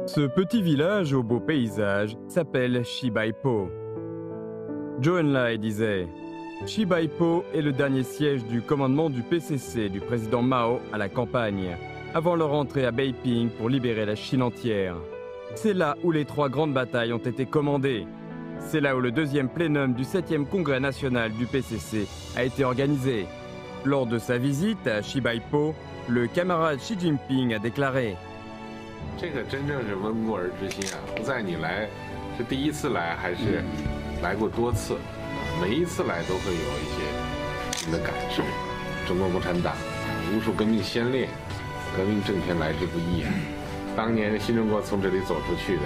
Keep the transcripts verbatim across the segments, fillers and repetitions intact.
Ce petit village au beau paysage s'appelle Shibaipo. Zhou Enlai disait « Shibaipo est le dernier siège du commandement du P C C du président Mao à la campagne, avant leur entrée à Beiping pour libérer la Chine entière. C'est là où les trois grandes batailles ont été commandées. C'est là où le deuxième plénum du septième congrès national du P C C a été organisé. Lors de sa visite à Shibaipo, le camarade Xi Jinping a déclaré « 这个真正是温故而知新啊！不在你来是第一次来，还是来过多次？每一次来都会有一些新的感受。中国共产党无数革命先烈，革命政权来之不易啊！当年新中国从这里走出去的。”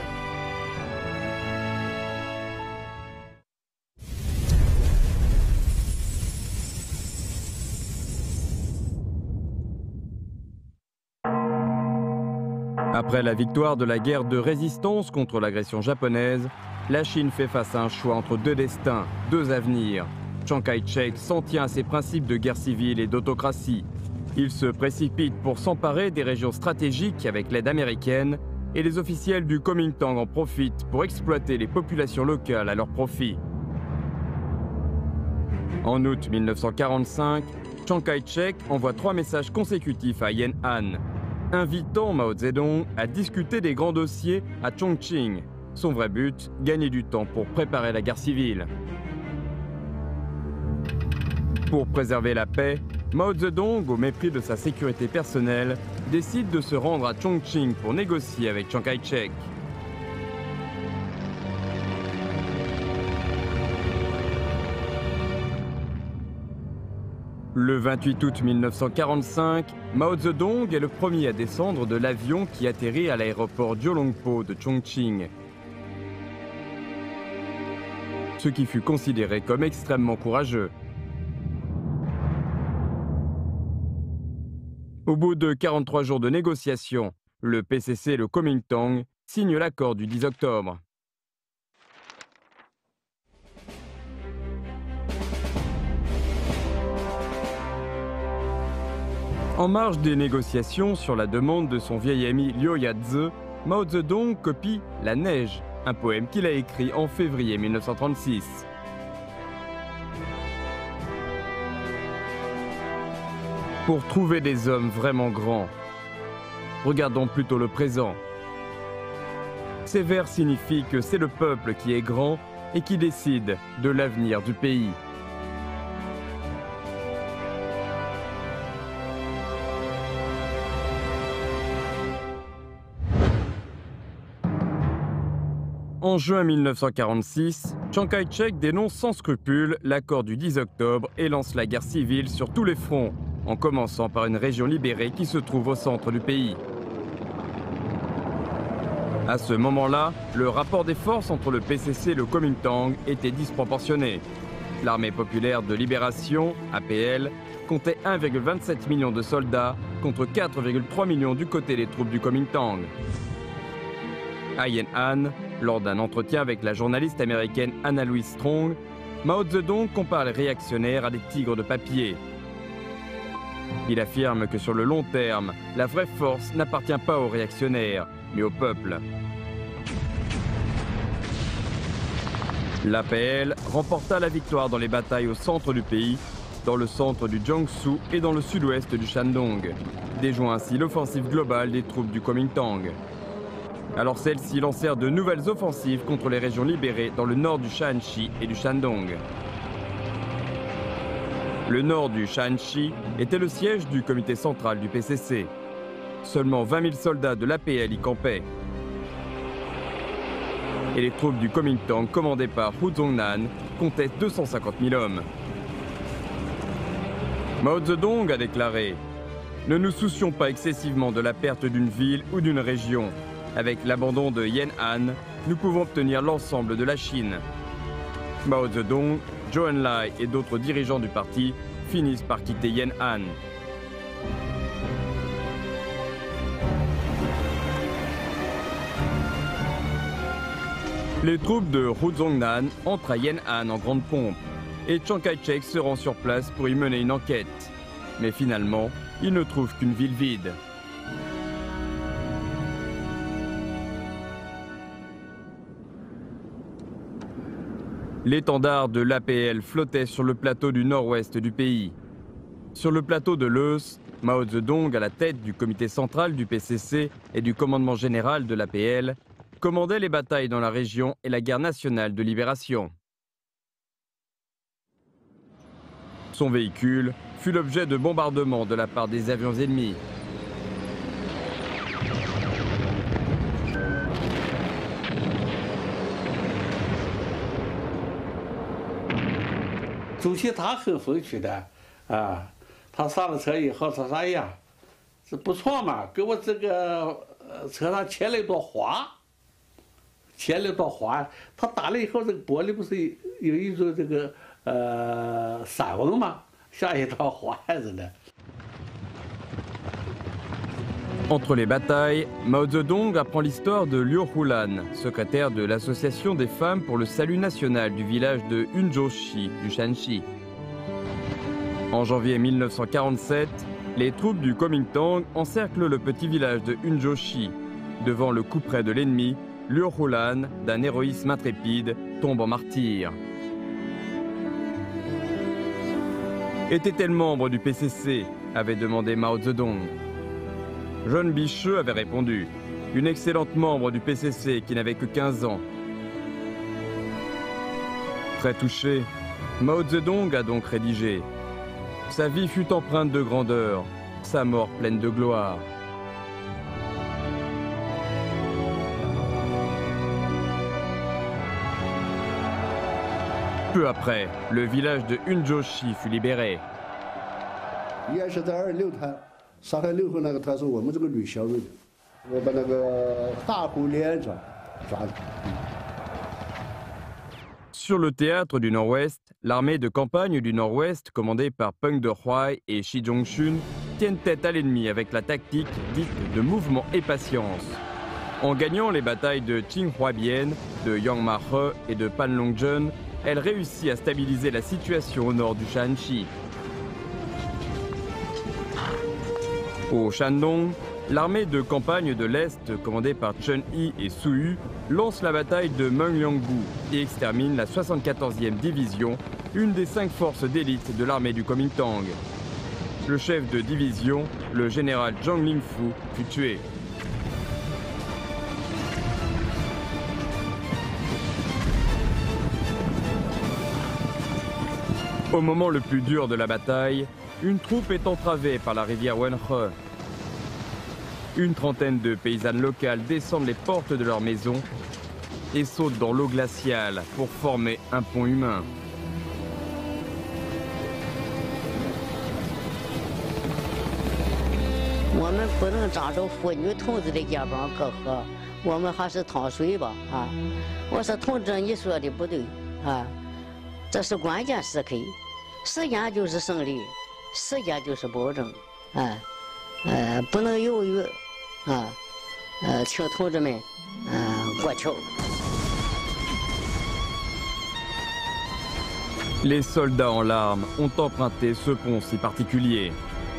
Après la victoire de la guerre de résistance contre l'agression japonaise, la Chine fait face à un choix entre deux destins, deux avenirs. Chiang Kai-shek s'en tient à ses principes de guerre civile et d'autocratie. Il se précipite pour s'emparer des régions stratégiques avec l'aide américaine et les officiels du Kuomintang en profitent pour exploiter les populations locales à leur profit. En août mille neuf cent quarante-cinq, Chiang Kai-shek envoie trois messages consécutifs à Yan'an, invitant Mao Zedong à discuter des grands dossiers à Chongqing. Son vrai but, gagner du temps pour préparer la guerre civile. Pour préserver la paix, Mao Zedong, au mépris de sa sécurité personnelle, décide de se rendre à Chongqing pour négocier avec Chiang Kai-shek. Le vingt-huit août mille neuf cent quarante-cinq, Mao Zedong est le premier à descendre de l'avion qui atterrit à l'aéroport Jiulongpo de Chongqing. Ce qui fut considéré comme extrêmement courageux. Au bout de quarante-trois jours de négociations, le P C C et le Kuomintang signent l'accord du dix octobre. En marge des négociations sur la demande de son vieil ami Liu Yat-ze, Mao Zedong copie La Neige, un poème qu'il a écrit en février mille neuf cent trente-six. Pour trouver des hommes vraiment grands, regardons plutôt le présent. Ces vers signifient que c'est le peuple qui est grand et qui décide de l'avenir du pays. En juin mille neuf cent quarante-six, Chiang Kai-shek dénonce sans scrupule l'accord du dix octobre et lance la guerre civile sur tous les fronts, en commençant par une région libérée qui se trouve au centre du pays. À ce moment-là, le rapport des forces entre le P C C et le Kuomintang était disproportionné. L'armée populaire de libération, A P L, comptait un virgule vingt-sept million de soldats contre quatre virgule trois millions du côté des troupes du Kuomintang. À Yan'an, lors d'un entretien avec la journaliste américaine Anna Louise Strong, Mao Zedong compare les réactionnaires à des tigres de papier. Il affirme que sur le long terme, la vraie force n'appartient pas aux réactionnaires, mais au peuple. L'A P L remporta la victoire dans les batailles au centre du pays, dans le centre du Jiangsu et dans le sud-ouest du Shandong, déjouant ainsi l'offensive globale des troupes du Kuomintang. Alors celles-ci lancèrent de nouvelles offensives contre les régions libérées dans le nord du Shaanxi et du Shandong. Le nord du Shaanxi était le siège du comité central du P C C. Seulement vingt mille soldats de l'A P L y campaient. Et les troupes du Kuomintang commandées par Hu Zongnan comptaient deux cent cinquante mille hommes. Mao Zedong a déclaré « Ne nous soucions pas excessivement de la perte d'une ville ou d'une région. Avec l'abandon de Yan'an, nous pouvons obtenir l'ensemble de la Chine. » Mao Zedong, Zhou Enlai et d'autres dirigeants du parti finissent par quitter Yan'an. Les troupes de Hu Zongnan entrent à Yan'an en grande pompe et Chiang Kai-shek se rend sur place pour y mener une enquête. Mais finalement, il ne trouve qu'une ville vide. L'étendard de l'A P L flottait sur le plateau du nord-ouest du pays. Sur le plateau de Leuce, Mao Zedong, à la tête du comité central du P C C et du commandement général de l'A P L, commandait les batailles dans la région et la guerre nationale de libération. Son véhicule fut l'objet de bombardements de la part des avions ennemis. Président 他很风趣的啊，他上了车以后他说：“哎呀，这不错嘛，给我这个车上贴了一朵花，贴了一朵花。他打了以后，这个玻璃不是有一种这个呃闪纹嘛，像一朵花似的。” Entre les batailles, Mao Zedong apprend l'histoire de Liu Hulan, secrétaire de l'Association des femmes pour le salut national du village de Unzhouxi du Shanxi. En janvier mille neuf cent quarante-sept, les troupes du Kuomintang encerclent le petit village de Unzhouxi. Devant le couperet de l'ennemi, Liu Hulan, d'un héroïsme intrépide, tombe en martyr. Était-elle membre du P C C? Avait demandé Mao Zedong. Jeanne Bicheux avait répondu, une excellente membre du P C C qui n'avait que quinze ans. Très touché, Mao Zedong a donc rédigé « Sa vie fut empreinte de grandeur, sa mort pleine de gloire ». Peu après, le village de Unzhouxi fut libéré. 杀害六个那个，他说我们这个旅小队的，我把那个大胡连长抓了。 Sur le théâtre du Nord-Ouest, l'armée de campagne du Nord-Ouest, commandée par Peng Dehuai et Shi Zhongxun, tiennent tête à l'ennemi avec la tactique dite de mouvement et patience. En gagnant les batailles de Qinghuabian, de Yangma-he et de Panlongzhen, elle réussit à stabiliser la situation au nord du Shanxi. Au Shandong, l'armée de campagne de l'Est, commandée par Chen Yi et Su Yu, lance la bataille de Mengliangbu et extermine la soixante-quatorzième division, une des cinq forces d'élite de l'armée du Kuomintang. Le chef de division, le général Zhang Lingfu, fut tué. Au moment le plus dur de la bataille, une troupe est entravée par la rivière Wenhe. Une trentaine de paysannes locales descendent les portes de leur maison et sautent dans l'eau glaciale pour former un pont humain. Les soldats en larmes ont emprunté ce pont si particulier.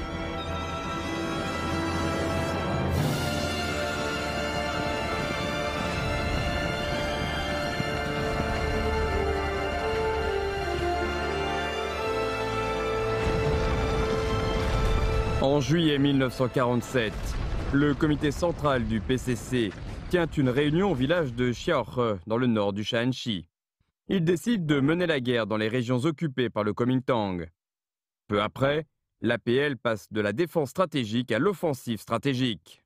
En juillet mille neuf cent quarante-sept, le comité central du P C C tient une réunion au village de Xiaohe, dans le nord du Shanxi. Il décide de mener la guerre dans les régions occupées par le Kuomintang. Peu après, l'A P L passe de la défense stratégique à l'offensive stratégique.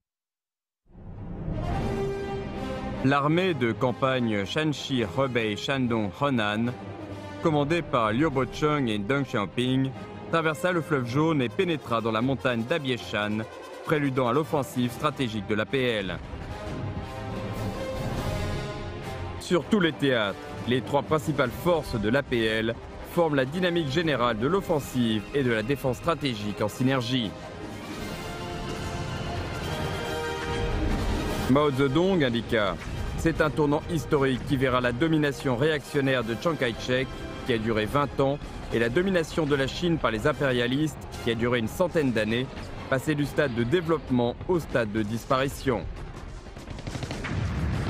L'armée de campagne Shanxi, Hebei, Shandong, Henan, commandée par Liu Bocheng et Deng Xiaoping, traversa le fleuve Jaune et pénétra dans la montagne d'Abieshan, préludant à l'offensive stratégique de l'A P L. Sur tous les théâtres, les trois principales forces de l'A P L forment la dynamique générale de l'offensive et de la défense stratégique en synergie. Mao Zedong indiqua « C'est un tournant historique qui verra la domination réactionnaire de Chiang Kai-shek, qui a duré vingt ans, et la domination de la Chine par les impérialistes, qui a duré une centaine d'années, passer du stade de développement au stade de disparition. »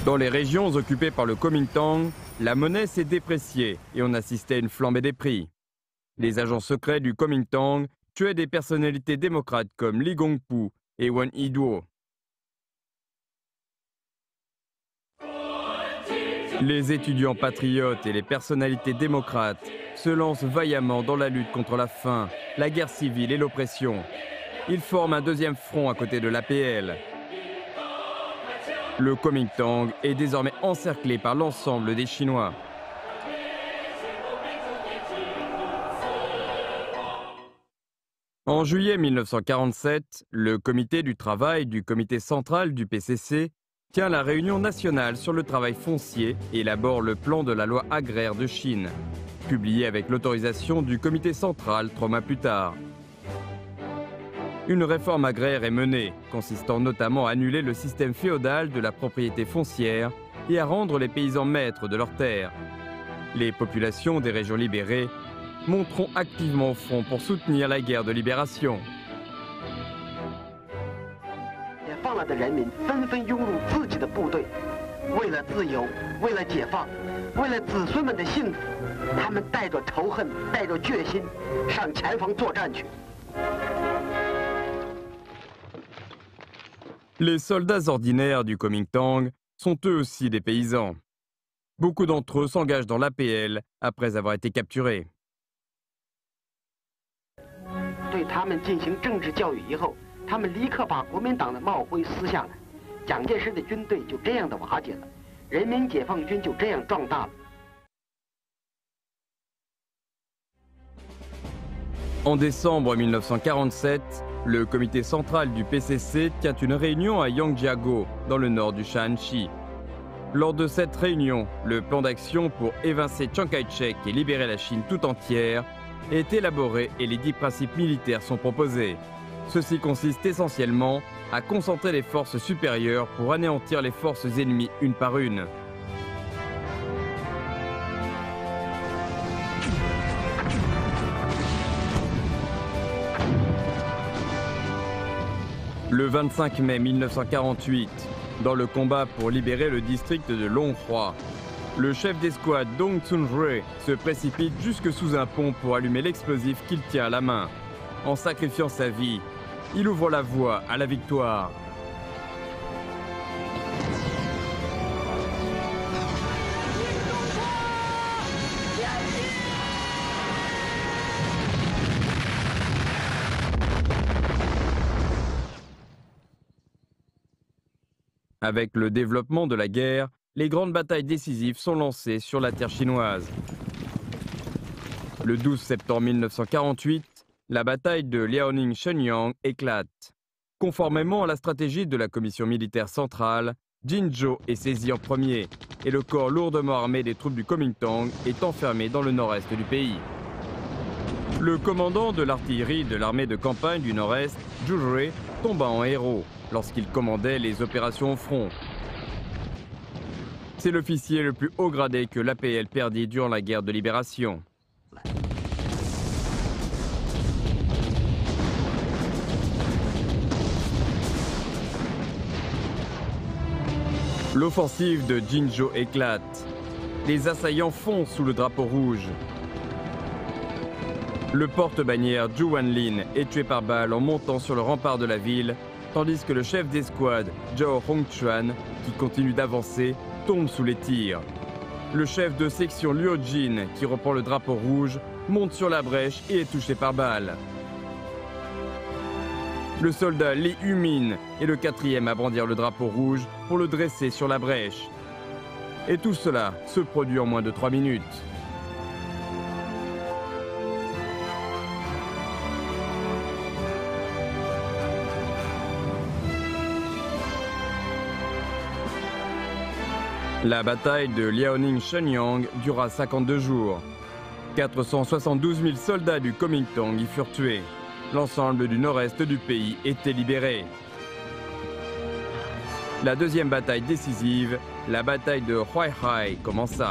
Dans les régions occupées par le Kuomintang, la monnaie s'est dépréciée et on assistait à une flambée des prix. Les agents secrets du Kuomintang tuaient des personnalités démocrates comme Lee Gong-pu et Won Hee-duo. Les étudiants patriotes et les personnalités démocrates se lancent vaillamment dans la lutte contre la faim, la guerre civile et l'oppression. Ils forment un deuxième front à côté de l'A P L. Le Kuomintang est désormais encerclé par l'ensemble des Chinois. En juillet mille neuf cent quarante-sept, le comité du travail du comité central du P C C tient la réunion nationale sur le travail foncier et élabore le plan de la loi agraire de Chine, publié avec l'autorisation du comité central trois mois plus tard. Une réforme agraire est menée, consistant notamment à annuler le système féodal de la propriété foncière et à rendre les paysans maîtres de leurs terres. Les populations des régions libérées monteront activement au front pour soutenir la guerre de libération. 放了的人民纷纷涌入自己的部队，为了自由，为了解放，为了子孙们的幸福，他们带着仇恨，带着决心，上前方作战去。 Les soldats ordinaires du Kuomintang sont eux aussi des paysans. Beaucoup d'entre eux s'engagent dans l'A P L après avoir été capturés. 对他们进行政治教育以后，他们立刻把国民党的帽徽撕下来，蒋介石的军队就这样的瓦解了，人民解放军就这样壮大了。 En décembre mille neuf cent quarante-sept, le comité central du P C C tient une réunion à Yangjiago, dans le nord du Shaanxi. Lors de cette réunion, le plan d'action pour évincer Chiang Kai-shek et libérer la Chine tout entière est élaboré et les dix principes militaires sont proposés. Ceci consiste essentiellement à concentrer les forces supérieures pour anéantir les forces ennemies une par une. Le vingt-cinq mai mille neuf cent quarante-huit, dans le combat pour libérer le district de Longhua, le chef d'escouade Dong Tsun-rui se précipite jusque sous un pont pour allumer l'explosif qu'il tient à la main. En sacrifiant sa vie, il ouvre la voie à la victoire. Avec le développement de la guerre, les grandes batailles décisives sont lancées sur la terre chinoise. Le douze septembre mille neuf cent quarante-huit, la bataille de Liaoning-Shenyang éclate. Conformément à la stratégie de la commission militaire centrale, Jinzhou est saisi en premier et le corps lourdement armé des troupes du Kuomintang est enfermé dans le nord-est du pays. Le commandant de l'artillerie de l'armée de campagne du nord-est, Zhu Rui, tomba en héros lorsqu'il commandait les opérations au front. C'est l'officier le plus haut gradé que l'A P L perdit durant la guerre de libération. L'offensive de Jinzhou éclate. Les assaillants foncent sous le drapeau rouge. Le porte-bannière Zhu Wanlin est tué par balle en montant sur le rempart de la ville, tandis que le chef d'escouade, Zhao Hongchuan, qui continue d'avancer, tombe sous les tirs. Le chef de section Liu Jin, qui reprend le drapeau rouge, monte sur la brèche et est touché par balle. Le soldat Li Yumin est le quatrième à brandir le drapeau rouge pour le dresser sur la brèche. Et tout cela se produit en moins de trois minutes. La bataille de Liaoning-Shenyang dura cinquante-deux jours. quatre cent soixante-douze mille soldats du Kuomintang y furent tués. L'ensemble du nord-est du pays était libéré. La deuxième bataille décisive, la bataille de Huaihai, commença.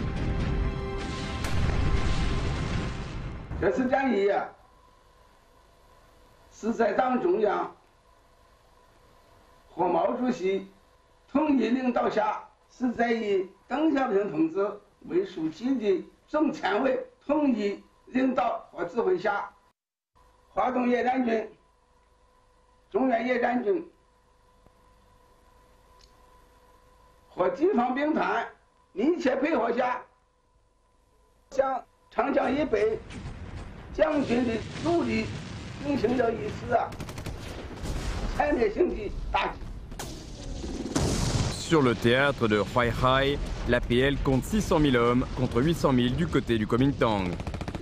这次战役是在党中央和毛主席统一领导下是在以邓小平同志为书记的总前委统一领导和指挥下，华东野战军、中原野战军和地方兵团密切配合下，向长江以北将军的主力进行了一次啊歼灭性的打击。 Sur le théâtre de Huaihai, l'A P L compte six cent mille hommes contre huit cent mille du côté du Kuomintang.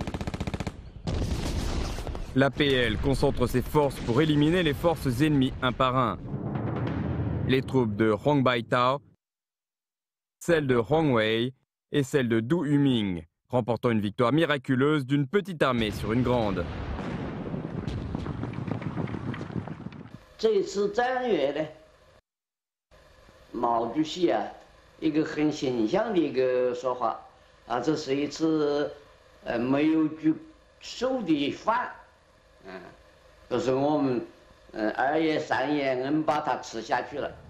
L'A P L concentre ses forces pour éliminer les forces ennemies un par un. Les troupes de Huang Baitao, celles de Huang Wei et celles de Du Yuming, remportant une victoire miraculeuse d'une petite armée sur une grande. 这次战役呢，毛主席啊，一个很形象的一个说法啊，这是一次呃没有举手的饭，嗯，就是我们嗯二爷三爷硬把它吃下去了。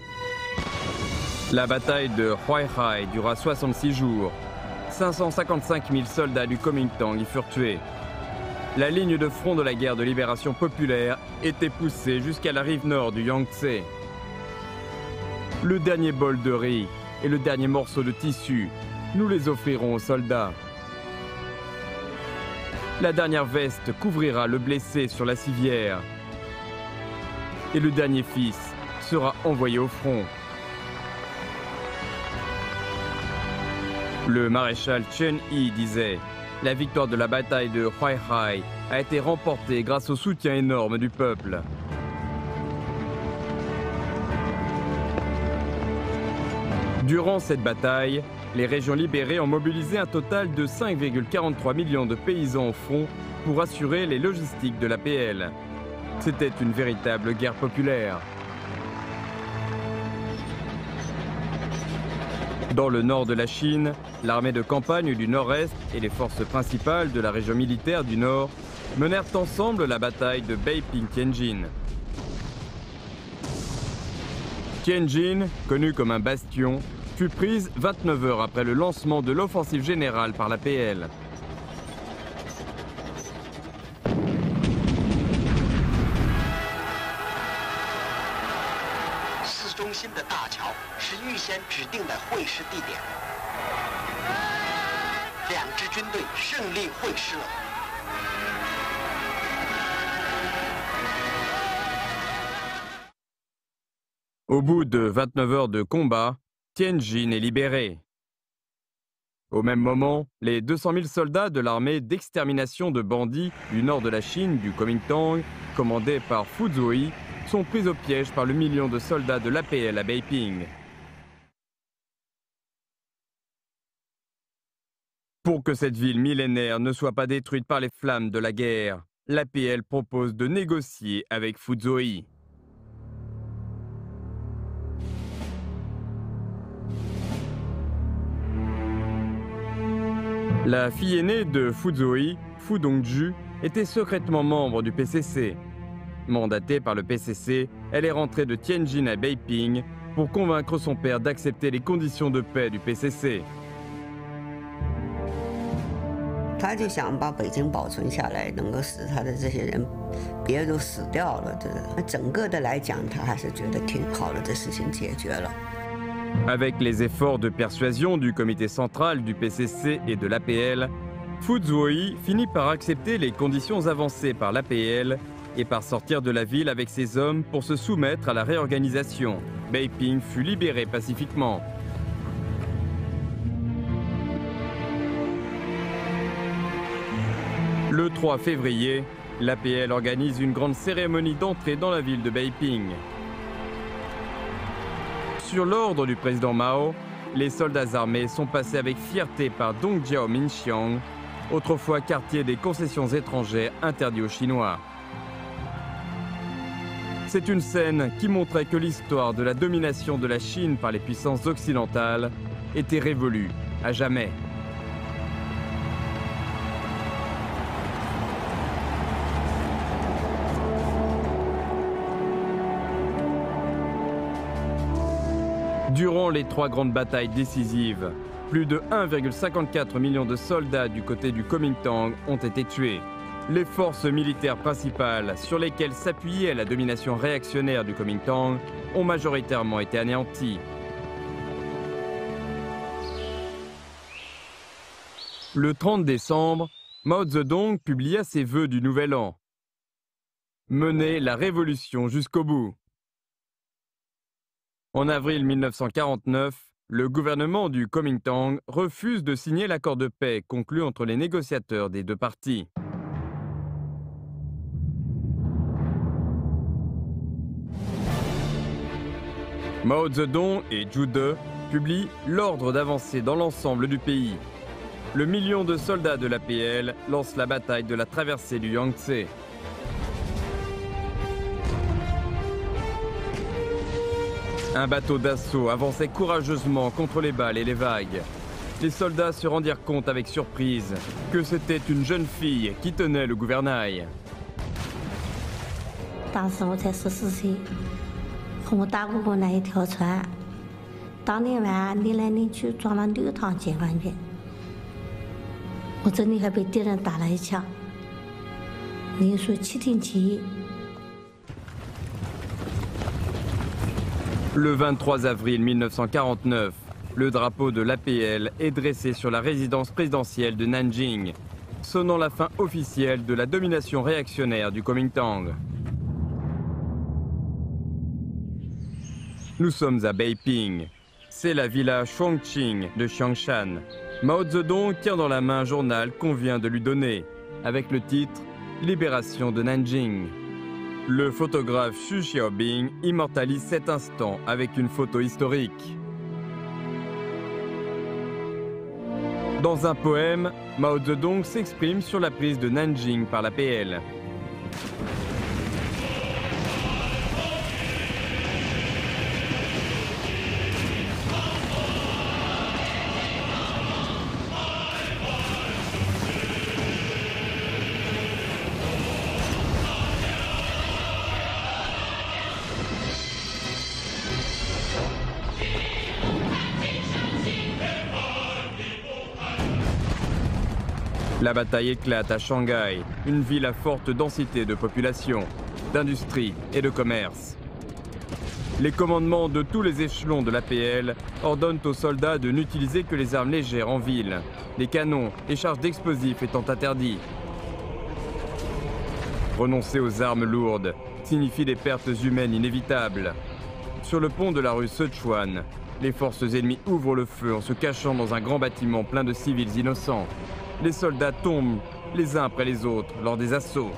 La bataille de Huaihai dura soixante-six jours. cinq cent cinquante-cinq mille soldats du Kuomintang y furent tués. La ligne de front de la guerre de libération populaire était poussée jusqu'à la rive nord du Yangtze. Le dernier bol de riz et le dernier morceau de tissu, nous les offrirons aux soldats. La dernière veste couvrira le blessé sur la civière. Et le dernier fils sera envoyé au front. Le maréchal Chen Yi disait « La victoire de la bataille de Huaihai a été remportée grâce au soutien énorme du peuple. » Durant cette bataille, les régions libérées ont mobilisé un total de cinq virgule quarante-trois millions de paysans au front pour assurer les logistiques de l'A P L. C'était une véritable guerre populaire. Dans le nord de la Chine, l'armée de campagne du nord-est et les forces principales de la région militaire du nord menèrent ensemble la bataille de Beiping-Tianjin. Tianjin, connue comme un bastion, fut prise vingt-neuf heures après le lancement de l'offensive générale par l'A P L. Au bout de vingt-neuf heures de combat, Tianjin est libéré. Au même moment, les deux cent mille soldats de l'armée d'extermination de bandits du nord de la Chine, du Kuomintang, commandés par Fu Zuoyi, sont pris au piège par le million de soldats de l'A P L à Beiping. Pour que cette ville millénaire ne soit pas détruite par les flammes de la guerre, l'A P L propose de négocier avec Fu Zuoyi. La fille aînée de Fu Zuoyi, Fu Dongju, était secrètement membre du P C C. Mandatée par le P C C, elle est rentrée de Tianjin à Beiping pour convaincre son père d'accepter les conditions de paix du P C C. 他就想把北京保存下来，能够使他的这些人别都死掉了。这整个的来讲，他还是觉得挺好的，这事情解决了。 Avec les efforts de persuasion du comité central du P C C et de l'A P L, Fu Zuoyi finit par accepter les conditions avancées par l'A P L et par sortir de la ville avec ses hommes pour se soumettre à la réorganisation. Beiping fut libéré pacifiquement. Le trois février, l'A P L organise une grande cérémonie d'entrée dans la ville de Beiping. Sur l'ordre du président Mao, les soldats armés sont passés avec fierté par Dongjiao Minxiang, autrefois quartier des concessions étrangères interdit aux Chinois. C'est une scène qui montrait que l'histoire de la domination de la Chine par les puissances occidentales était révolue à jamais. Durant les trois grandes batailles décisives, plus de un virgule cinquante-quatre million de soldats du côté du Kuomintang ont été tués. Les forces militaires principales sur lesquelles s'appuyait la domination réactionnaire du Kuomintang ont majoritairement été anéanties. Le trente décembre, Mao Zedong publia ses vœux du Nouvel An. Mener la révolution jusqu'au bout. En avril mille neuf cent quarante-neuf, le gouvernement du Kuomintang refuse de signer l'accord de paix conclu entre les négociateurs des deux parties. Mao Zedong et Zhu De publient l'ordre d'avancer dans l'ensemble du pays. Le million de soldats de l'A P L lance la bataille de la traversée du Yangtze. Un bateau d'assaut avançait courageusement contre les balles et les vagues. Les soldats se rendirent compte avec surprise que c'était une jeune fille qui tenait le gouvernail. 当时我才十四岁，和我大姑姑那一条船，当天晚上拧来拧去撞了六趟解放军，我这里还被敌人打了一枪。你说七天起义。 Le vingt-trois avril mille neuf cent quarante-neuf, le drapeau de l'A P L est dressé sur la résidence présidentielle de Nanjing, sonnant la fin officielle de la domination réactionnaire du Kuomintang. Nous sommes à Beiping. C'est la villa Shuangqing de Xiangshan. Mao Zedong tient dans la main un journal qu'on vient de lui donner, avec le titre « Libération de Nanjing ». Le photographe Xu Xiaobing immortalise cet instant avec une photo historique. Dans un poème, Mao Zedong s'exprime sur la prise de Nanjing par l'A P L. La bataille éclate à Shanghai, une ville à forte densité de population, d'industrie et de commerce. Les commandements de tous les échelons de l'A P L ordonnent aux soldats de n'utiliser que les armes légères en ville, les canons et charges d'explosifs étant interdits. Renoncer aux armes lourdes signifie des pertes humaines inévitables. Sur le pont de la rue Sichuan, les forces ennemies ouvrent le feu en se cachant dans un grand bâtiment plein de civils innocents. Les soldats tombent les uns après les autres lors des assauts.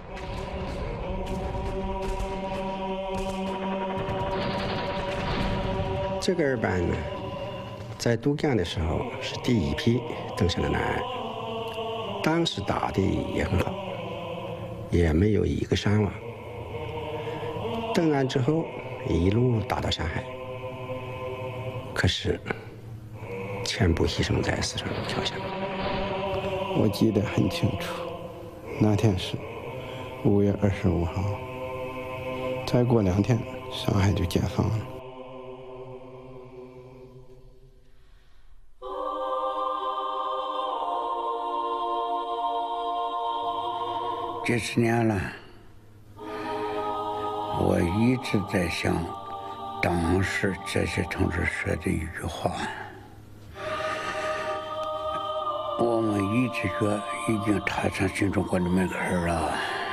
Ce个班呢，在渡江的时候是第一批登上了南岸，当时打的也很好，也没有一个伤亡。登岸之后一路打到上海，可是全部牺牲在四川桥下。 我记得很清楚，那天是五月二十五号，再过两天上海就解放了。 这十年了，我一直在想当时这些同志说的一句话。 我们一直觉已经踏上新中国的门槛了。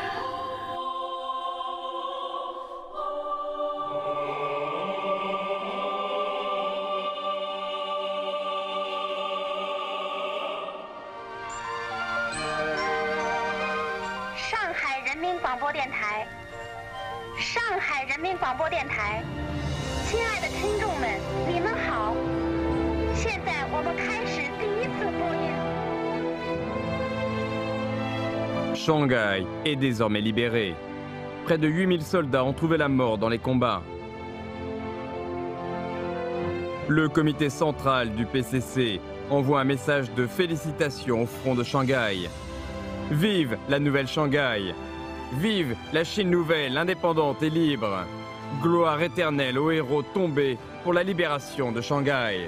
上海人民广播电台，上海人民广播电台，亲爱的听众们，你们好！现在我们开始第一次播音。 Shanghai est désormais libérée. Près de huit mille soldats ont trouvé la mort dans les combats. Le comité central du P C C envoie un message de félicitations au front de Shanghai. Vive la nouvelle Shanghai! Vive la Chine nouvelle, indépendante et libre! Gloire éternelle aux héros tombés pour la libération de Shanghai.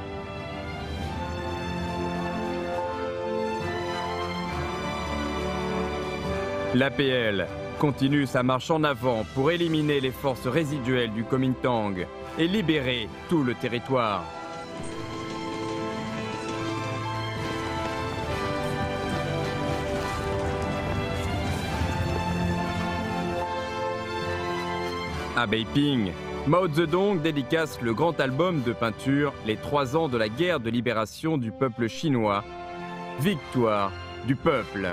L'A P L continue sa marche en avant pour éliminer les forces résiduelles du Kuomintang et libérer tout le territoire. À Beiping, Mao Zedong dédicace le grand album de peinture Les trois ans de la guerre de libération du peuple chinois, Victoire du peuple.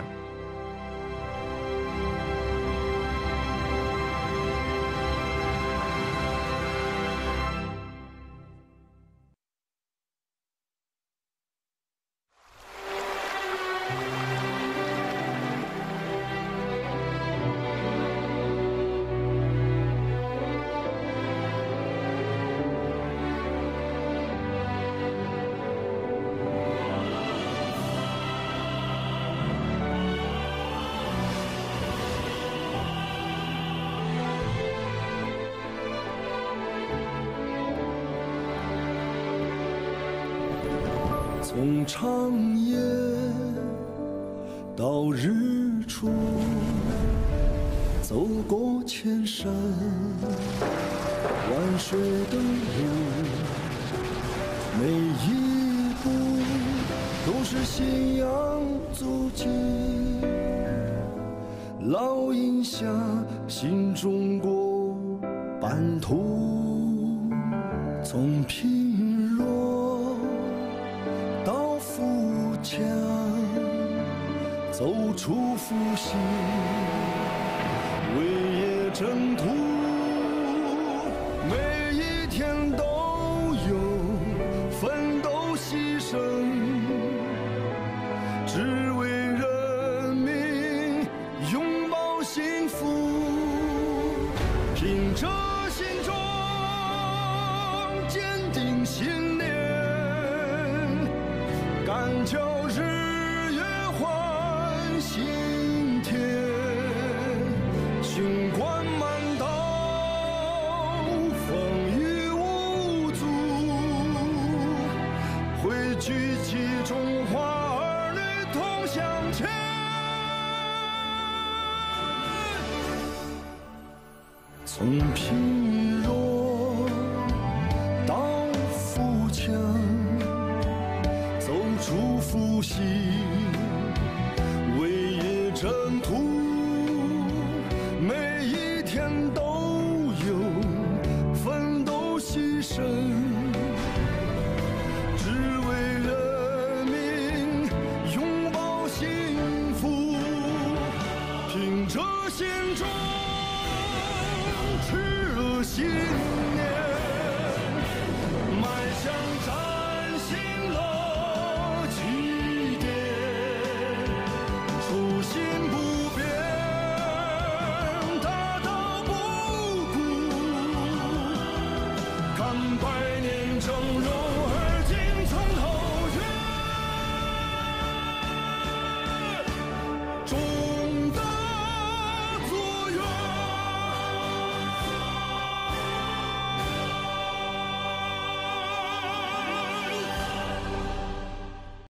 从长夜到日出，走过千山万水的路，每一步都是信仰足迹，烙印下新中国版图。从贫弱到富强，走出复兴，为业征途，每一天都有奋斗牺牲，只为人民拥抱幸福，凭着心中坚定信念，干叫日月换新天，雄关漫道，风雨无阻，汇聚起中华儿女同向前。从贫弱到富强，走出复兴，为业征途，每一天都